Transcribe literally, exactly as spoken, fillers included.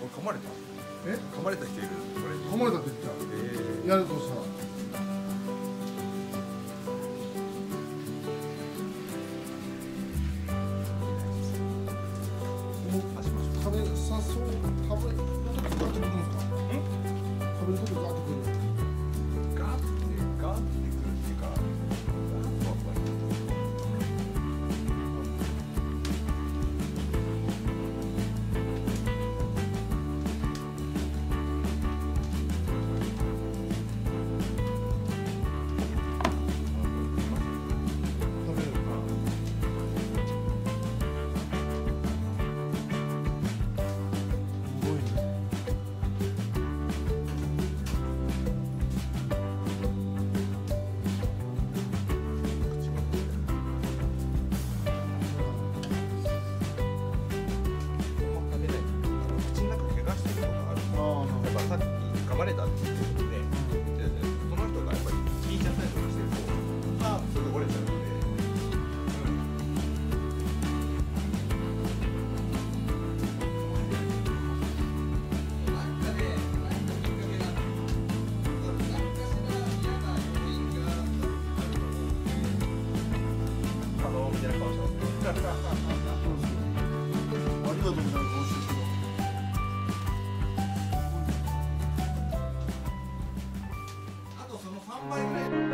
噛まれた。 え噛まれた人いる。これ噛まれたって言ったえやるとさ食べさそう食べるときガーってくるんですか？食べるときガーってくる。 ー、ガーってガーってくるっていうか、ガーッとはこう食べる。すごいね。 食べない。口の中怪我してることがある。 ああ、 やっぱさっき噛まれたって言ってたよね。でその人がやっぱり聞いちゃったりとかしてると、歯それで折れちゃうので。あのみたいな顔してますね。 ありがとうございます。 あとそのさんばいぐらい。